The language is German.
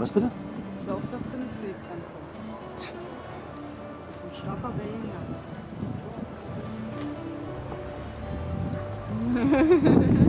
Was bitte? So oft, dass du nicht Seekrank bist. Das ist ein starker Berliner.